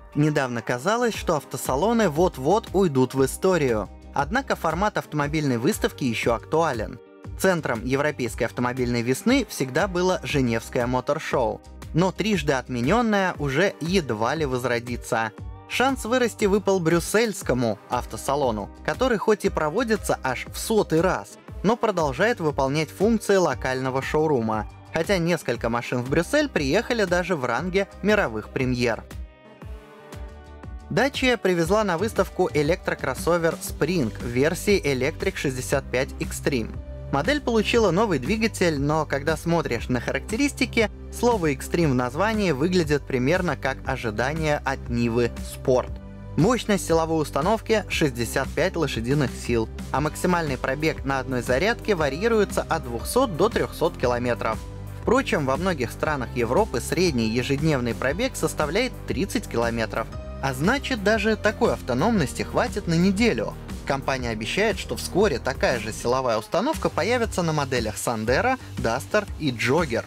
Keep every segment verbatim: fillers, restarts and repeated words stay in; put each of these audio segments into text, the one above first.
Недавно казалось, что автосалоны вот-вот уйдут в историю. Однако формат автомобильной выставки еще актуален. Центром европейской автомобильной весны всегда было Женевское мотор-шоу, но трижды отмененное уже едва ли возродится. Шанс вырасти выпал брюссельскому автосалону, который хоть и проводится аж в сотый раз, но продолжает выполнять функции локального шоурума, хотя несколько машин в Брюссель приехали даже в ранге мировых премьер. Dacia привезла на выставку электрокроссовер Spring в версии Electric шестьдесят пять Extreme. Модель получила новый двигатель, но когда смотришь на характеристики, слово Extreme в названии выглядит примерно как ожидание от Nivы Sport. Мощность силовой установки шестьдесят пять лошадиных сил, а максимальный пробег на одной зарядке варьируется от двухсот до трёхсот километров. Впрочем, во многих странах Европы средний ежедневный пробег составляет тридцать километров. А значит, даже такой автономности хватит на неделю. Компания обещает, что вскоре такая же силовая установка появится на моделях Sandero, Duster и Jogger.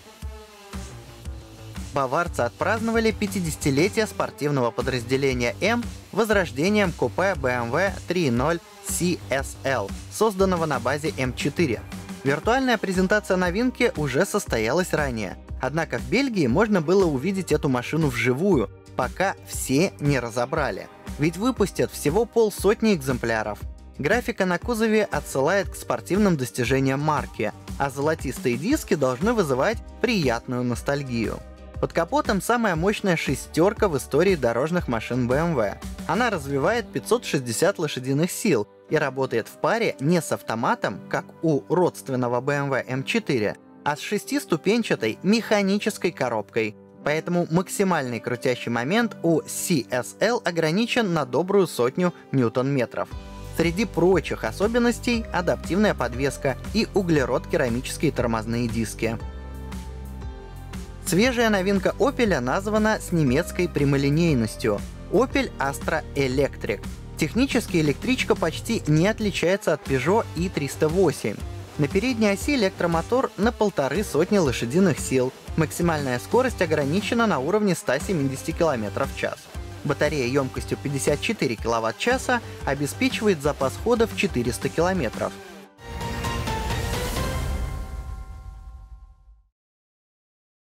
Баварцы отпраздновали пятидесятилетие спортивного подразделения М возрождением купе бэ эм вэ три ноль си эс эл, созданного на базе эм четыре. Виртуальная презентация новинки уже состоялась ранее, однако в Бельгии можно было увидеть эту машину вживую, пока все не разобрали. Ведь выпустят всего полсотни экземпляров. Графика на кузове отсылает к спортивным достижениям марки, а золотистые диски должны вызывать приятную ностальгию. Под капотом самая мощная шестерка в истории дорожных машин бэ эм вэ. Она развивает пятьсот шестьдесят лошадиных сил и работает в паре не с автоматом, как у родственного бэ эм вэ эм четыре, а с шестиступенчатой механической коробкой. Поэтому максимальный крутящий момент у си эс эл ограничен на добрую сотню ньютон-метров. Среди прочих особенностей — адаптивная подвеска и углерод-керамические тормозные диски. Свежая новинка Opel названа с немецкой прямолинейностью — Opel Astra Electric. Технически электричка почти не отличается от Peugeot и триста восемь. На передней оси электромотор на полторы сотни лошадиных сил. Максимальная скорость ограничена на уровне ста семидесяти километров в час. Батарея емкостью пятьдесят четыре киловатт-часа обеспечивает запас хода в четыреста километров.